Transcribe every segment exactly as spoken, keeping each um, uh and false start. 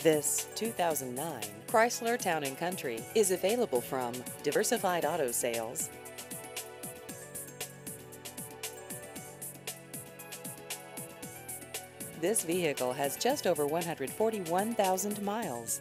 This two thousand nine Chrysler Town and Country is available from Diversified Auto Sales. This vehicle has just over one hundred forty-one thousand miles.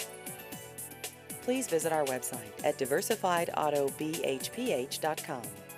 Please visit our website at diversified auto b h p h dot com.